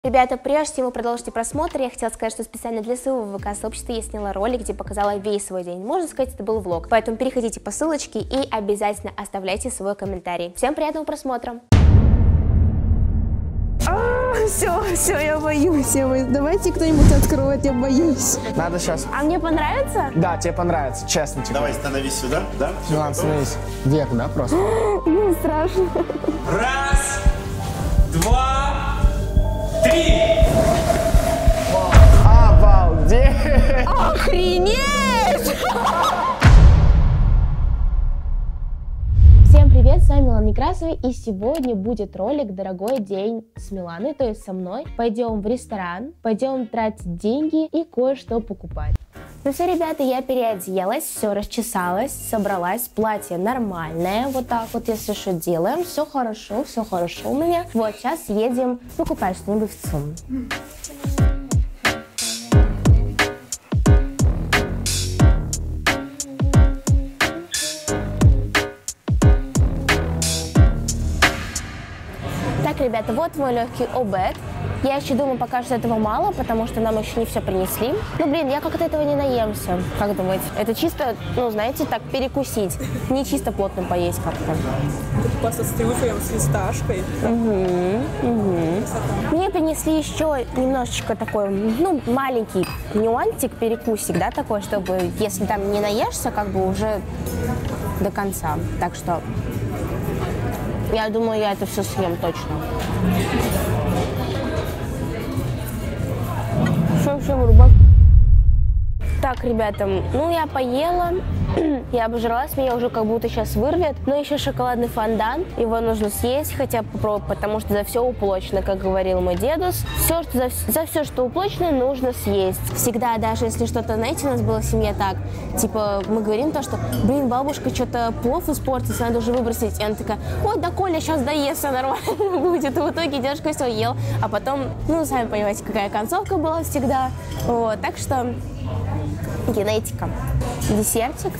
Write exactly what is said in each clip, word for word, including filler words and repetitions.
Ребята, прежде чем вы продолжите просмотр, я хотела сказать, что специально для своего ВК-сообщества я сняла ролик, где показала весь свой день. Можно сказать, это был влог. Поэтому переходите по ссылочке и обязательно оставляйте свой комментарий. Всем приятного просмотра! А, все, все, я боюсь, я боюсь. Давайте кто-нибудь откроет, я боюсь. Надо сейчас. А мне понравится? Да, тебе понравится, честно тебе. Давай, становись сюда, да? Милан, становись. Вверх, да, просто? Мне страшно. Раз, два, три! Обалдеть! Охренеть! Всем привет, с вами Милана Некрасова, и сегодня будет ролик «Дорогой день с Миланой», то есть со мной. Пойдем в ресторан, пойдем тратить деньги и кое-что покупать. Ну все, ребята, я переоделась, все расчесалась, собралась, платье нормальное, вот так вот, если что, делаем, все хорошо, все хорошо у меня. Вот, сейчас едем покупать что-нибудь в ЦУМ. Так, ребята, вот мой легкий обед. Я еще думаю, пока что этого мало, потому что нам еще не все принесли. Ну, блин, я как-то этого не наемся. Как думаете? Это чисто, ну, знаете, так перекусить. Не чисто плотно поесть как-то. Паста с трюфелем, с фисташкой. Угу, угу. Мне принесли еще немножечко такой, ну, маленький нюансик, перекусик, да, такой, чтобы, если там не наешься, как бы уже до конца. Так что я думаю, я это все съем точно. Все-все, рыбак. Так, ребята, ну я поела, я обожралась, меня уже как будто сейчас вырвет. Но еще шоколадный фондан, его нужно съесть, хотя бы попробовать, потому что за все уплочено, как говорил мой дедус. Все, что за, за все, что уплочено, нужно съесть. Всегда, даже если что-то, знаете, у нас была в семье так, типа, мы говорим то, что, блин, бабушка, что-то плов испортится, надо уже выбросить. И она такая, ой, да Коля сейчас доест, все нормально будет. И в итоге дедушка все ел, а потом, ну, сами понимаете, какая концовка была всегда. Вот, так что... Генетика. Десертик.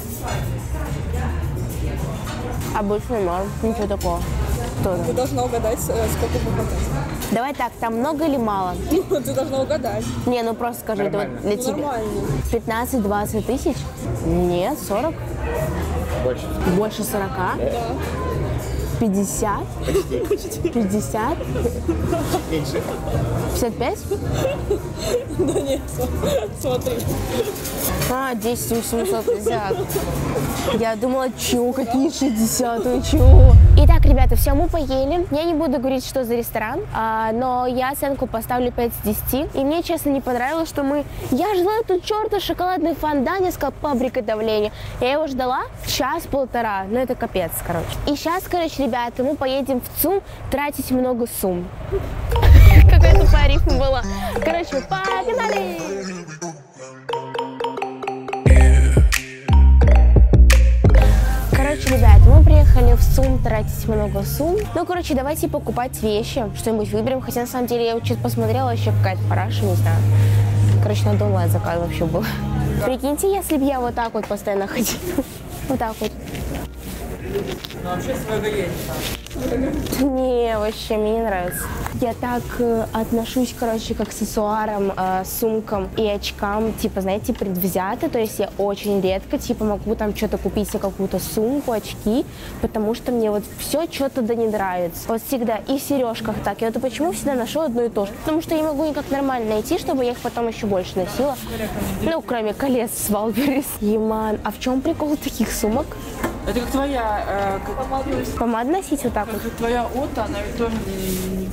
Обычный норм, ничего такого. Тоже. Ты должна угадать, сколько покупать. Давай так, там много или мало? Ты должна угадать. Не, ну просто скажи, это вот для тебя. Нормально. пятнадцать-двадцать тысяч? Нет, сорок? Больше. Больше сорока? Да. пятьдесят? Почти. пятьдесят? Меньше. пятьдесят пять? Да нет, смотри. А, десять восемьсот пятьдесят. Я думала, чё, какие шестьдесят, вы чё? Итак, ребята, все, мы поели. Я не буду говорить, что за ресторан, а, но я оценку поставлю пять из десяти. И мне, честно, не понравилось, что мы... Я ждала эту чёрта шоколадный фондан с фабрикой давления. Я его ждала час-полтора. Ну, это капец, короче. И сейчас, короче, ребята, мы поедем в ЦУМ тратить много сумм. Какая тупая рифма была. Короче, погнали! Короче, ребят, мы приехали в ЦУМ тратить много сумм. Ну, короче, давайте покупать вещи, что-нибудь выберем. Хотя, на самом деле, я вот что-то посмотрела, вообще какая-то параша, не знаю. Короче, надо онлайн-заказ вообще был. Прикиньте, если бы я вот так вот постоянно ходила. Вот так вот. Ну, вообще своего есть. Не, вообще, мне не нравится. Я так э, отношусь, короче, к аксессуарам, э, сумкам и очкам, типа, знаете, предвзято. То есть я очень редко, типа, могу там что-то купить себе какую-то сумку, очки, потому что мне вот все что-то да не нравится. Вот всегда. И в сережках так. Я вот почему всегда ношу одно и то же? Потому что я не могу никак нормально найти, чтобы я их потом еще больше носила. Ну, кроме колец с Валберис. Еман. А в чем прикол таких сумок? Это как твоя, э, как, Помад носить вот так вот? как твоя Ота, она ведь тоже не...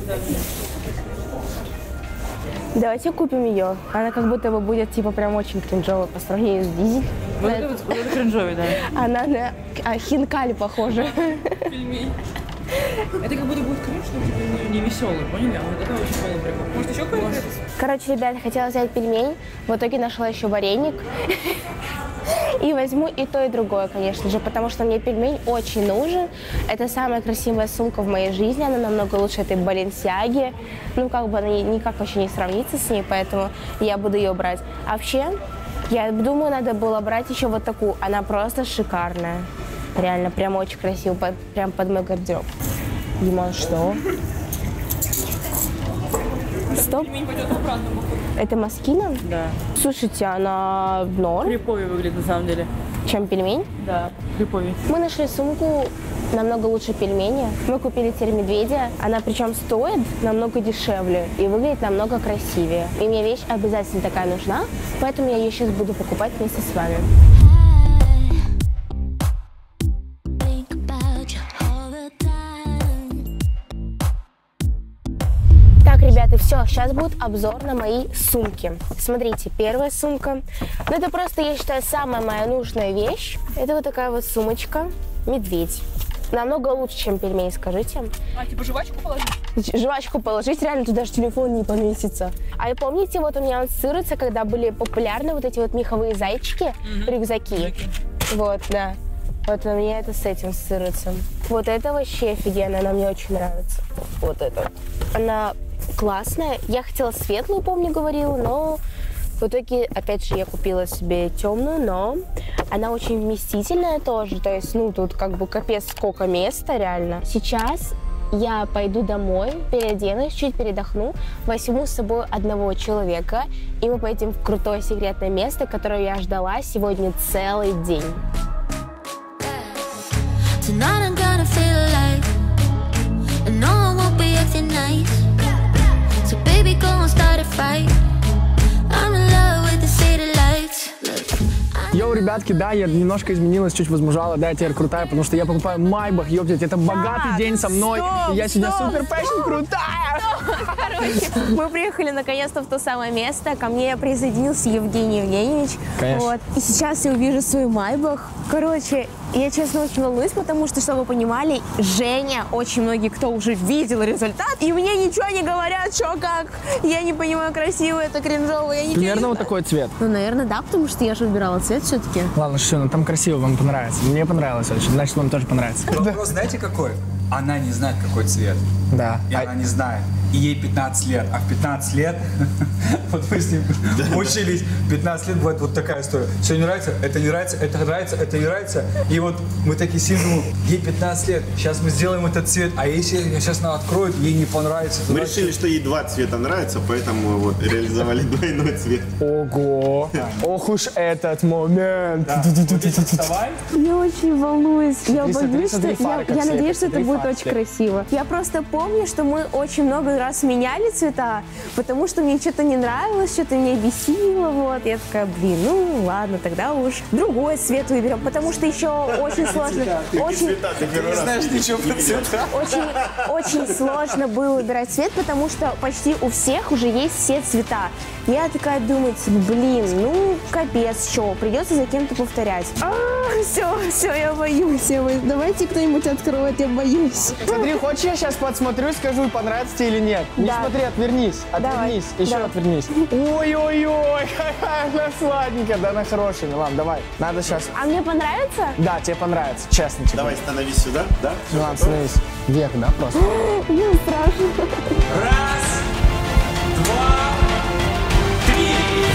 Давайте купим ее. Она как будто бы будет, типа, прям очень кринжовая по сравнению с Дизель. Вот это вот, вот это кринжовый, да. Она на а, хинкали похожа. Пельмень. Это как будто будет кринж, но типа не веселый, поняли? А вот это очень полный прикол. Может, еще какой-то? Короче, ребят, хотела взять пельмень. В итоге нашла еще вареник. И возьму и то, и другое, конечно же, потому что мне пельмень очень нужен. Это самая красивая сумка в моей жизни, она намного лучше этой Баленсиаги. Ну, как бы она никак вообще не сравнится с ней, поэтому я буду ее брать. А вообще, я думаю, надо было брать еще вот такую, она просто шикарная. Реально, прям очень красиво, под, прям под мой гардероб. Димон, что? Стоп. Пельмень пойдет обратно, походу. Это Москина? Да. Слушайте, она норм, Криповее выглядит на самом деле. чем пельмень. Да, криповее. Мы нашли сумку намного лучше пельмени. Мы купили теперь медведя. Она причем стоит намного дешевле и выглядит намного красивее. И мне вещь обязательно такая нужна, поэтому я ее сейчас буду покупать вместе с вами. Так, ребята, все, сейчас будет обзор на мои сумки. Смотрите, первая сумка. Ну, это просто, я считаю, самая моя нужная вещь. Это вот такая вот сумочка. Медведь. Намного лучше, чем пельмень, скажите. А, типа жвачку положить? Жвачку положить, реально туда же телефон не поместится. А и помните, вот у меня он ассоциируется, когда были популярны вот эти вот меховые зайчики, mm-hmm. рюкзаки. Mm-hmm. Вот, да. Вот у меня это с этим ассоциируется. Вот это вообще офигенно, она мне очень нравится. Вот это. Она классная. Я хотела светлую, помню, говорила, но в итоге, опять же, я купила себе темную, но она очень вместительная тоже. То есть, ну, тут как бы капец сколько места, реально. Сейчас я пойду домой, переоденусь, чуть передохну, возьму с собой одного человека, и мы поедем в крутое секретное место, которое я ждала сегодня целый день. Йоу, ребятки, да, я немножко изменилась, чуть возмужала, да, я теперь крутая, потому что я покупаю Майбах, ёптать, это богатый Так, день со мной, стоп, и я сегодня стоп, супер фэшн крутая. Короче, мы приехали наконец-то в то самое место. Ко мне присоединился Евгений Евгеньевич. Конечно. Вот. И сейчас я увижу свой Майбах. Короче, я, честно, очень волнуюсь, потому что, чтобы вы понимали, Женя, очень многие, кто уже видел результат, и мне ничего не говорят, что как. Я не понимаю, красиво это, кринжово, я ничего Примерно не вот знаю. такой цвет. Ну, наверное, да, потому что я же выбирала цвет все-таки. Ладно, что, ну там красиво, вам понравится. Мне понравилось очень, значит, вам тоже понравится. Вопрос, знаете какой? Она не знает, какой цвет. Да. И А- она не знает. И ей пятнадцать лет. А в пятнадцать лет, вот мы с ним учились, пятнадцать лет бывает вот такая история. Все не нравится, это не нравится, это нравится, это не нравится. И вот мы такие сидим, думаем, ей пятнадцать лет, сейчас мы сделаем этот цвет, а если сейчас она откроет, ей не понравится. Мы решили, что ей два цвета нравятся, поэтому вот реализовали двойной цвет. Ого! Ох уж этот момент! Вставай. Я очень волнуюсь. Я Смотри, смотри, боюсь, что... смотри, Я, фары как я светят, надеюсь, что это смотри, будет фары очень светят. красиво. Я просто помню, что мы очень много раз меняли цвета, потому что мне что-то не нравилось, что-то меня бесило, вот. Я такая, блин, ну ладно, тогда уж другой цвет выберем, потому что еще очень сложно... Очень, Ты не знаешь ничего про цвета. очень, очень сложно было выбирать цвет, потому что почти у всех уже есть все цвета. Я такая думаю, блин, ну капец, что, придется за кем-то повторять. А, все, все, я боюсь, я боюсь. Давайте кто-нибудь откроет, я боюсь. Смотри, хочешь, я сейчас подсмотрю, скажу, понравится тебе или нет? Не Да. смотри, отвернись, Давай. отвернись, еще Давай. отвернись. Ой-ой-ой, какая она сладенькая, да она хорошая. Ладно, давай, надо сейчас. А мне понравится? Да, тебе понравится, честно тебе. Давай, становись сюда, да? Ну, ладно, становись. Вверх, да, просто? Мне страшно. Раз, два, три.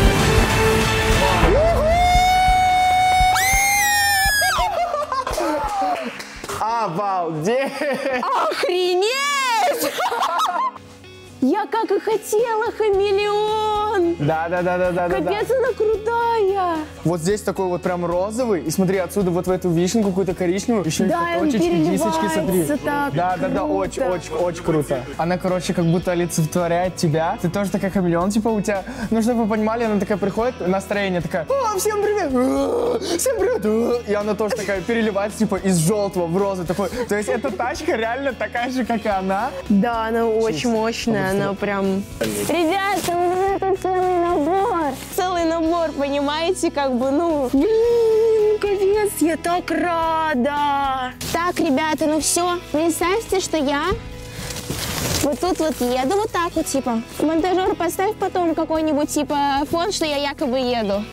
Обалдеть! Охренеть! Я как и хотела, хамелеон! Да, да, да, да, да, да. Капец, она крутая! Вот здесь такой вот прям розовый, и смотри, отсюда вот в эту вишенку какую-то коричневую, еще Да, и он точечки, дисочки, переливается смотри. так Да, да, да, очень, круто. очень, очень круто. Она, короче, как будто олицетворяет тебя. Ты тоже такая хамелеон, типа у тебя. Ну, чтобы вы понимали, она такая приходит, настроение такая, о, всем привет, «А, всем привет, «А». И она тоже такая переливается, типа, из желтого в розовый такой. То есть эта тачка реально такая же, как и она. Да, она очень мощная, она прям... Ребята, это целый набор! Целый набор, понимаете, как бы, ну... Блин, капец, я так рада! Так, ребята, ну все, представьте, что я вот тут вот еду, вот так вот, типа. Монтажер, поставь потом какой-нибудь, типа, фон, что я якобы еду.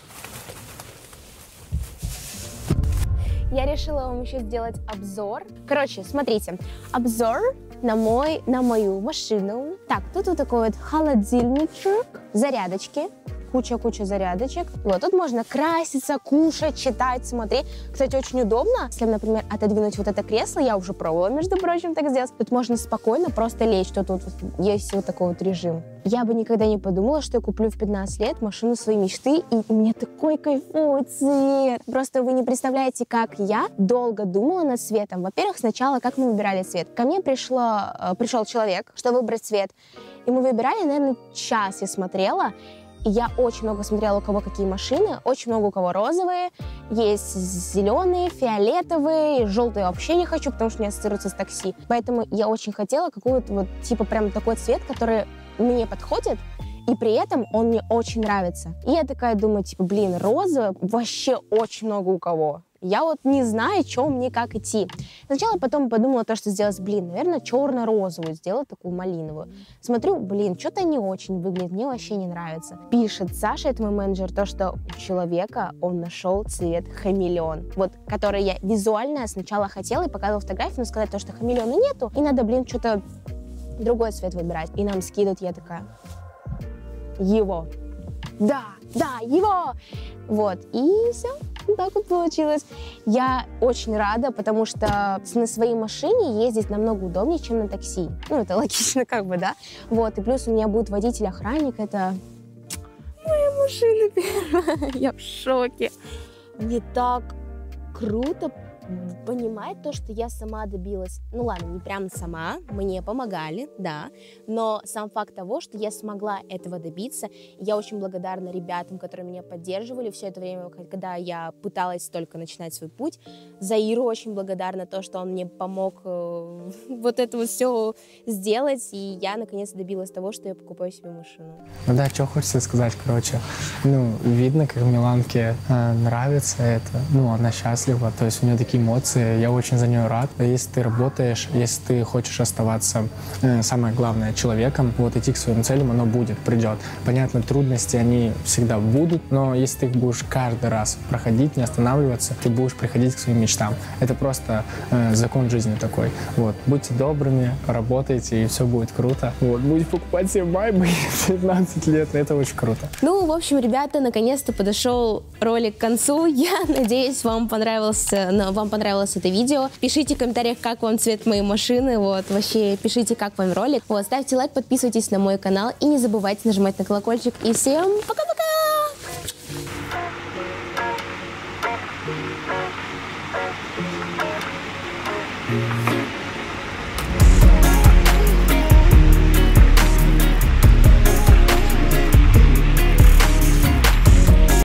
Я решила вам еще сделать обзор. Короче, смотрите, обзор на, мой, на мою машину. Так, тут вот такой вот холодильничек, зарядочки. куча-куча зарядочек. Вот, тут можно краситься, кушать, читать, смотреть. Кстати, очень удобно. Если, например, отодвинуть вот это кресло, я уже пробовала, между прочим, так сделать. Тут можно спокойно просто лечь, что тут вот есть вот такой вот режим. Я бы никогда не подумала, что я куплю в пятнадцать лет машину своей мечты, и у меня такой кайфовый цвет. Просто вы не представляете, как я долго думала над цветом. Во-первых, сначала, как мы выбирали цвет. Ко мне пришло, пришел человек, чтобы выбрать цвет. И мы выбирали, наверное, час я смотрела. И я очень много смотрела, у кого какие машины. Очень много у кого розовые. Есть зеленые, фиолетовые, желтые вообще не хочу, потому что мне ассоциируется с такси. Поэтому я очень хотела какую-то вот, типа, прям такой цвет, который мне подходит, и при этом он мне очень нравится. И я такая думаю, типа, блин, розовый вообще очень много у кого. Я вот не знаю, что мне как идти. Сначала потом подумала то, что сделать, блин, наверное, черно-розовую, сделать такую малиновую. Смотрю, блин, что-то не очень выглядит, мне вообще не нравится. Пишет Саша, это мой менеджер, то, что у человека он нашел цвет хамелеон, вот, который я визуально сначала хотела и показывала фотографию, но сказать то, что хамелеона нету, и надо, блин, что-то другой цвет выбирать. И нам скидывают, я такая, его. Да, да, его. Вот, и все. Так вот получилось. Я очень рада, потому что на своей машине ездить намного удобнее, чем на такси. Ну, это логично, как бы, да. Вот, и плюс у меня будет водитель-охранник, это моя машина первая. Я в шоке. Мне так круто понимать то, что я сама добилась. Ну ладно, не прям сама, мне помогали, да, но сам факт того, что я смогла этого добиться, я очень благодарна ребятам, которые меня поддерживали все это время, когда я пыталась только начинать свой путь. Заиру очень благодарна то, что он мне помог э, вот это вот все сделать, и я наконец добилась того, что я покупаю себе машину. Ну да, что хочется сказать, короче, ну, видно, как Миланке э, нравится это, ну, она счастлива, то есть у нее такие эмоции, я очень за нее рад. Если ты работаешь, если ты хочешь оставаться, э, самое главное, человеком, вот идти к своим целям, оно будет, придет. Понятно, трудности, они всегда будут, но если ты их будешь каждый раз проходить, не останавливаться, ты будешь приходить к своим мечтам. Это просто э, закон жизни такой. Вот. Будьте добрыми, работайте, и все будет круто. Вот. Будете покупать себе майбы в пятнадцать лет, это очень круто. Ну, в общем, ребята, наконец-то подошел ролик к концу. Я надеюсь, вам понравился, вам понравилось это видео. Пишите в комментариях, как вам цвет моей машины. Вот, вообще, пишите, как вам ролик. Вот, ставьте лайк, подписывайтесь на мой канал и не забывайте нажимать на колокольчик. И всем пока!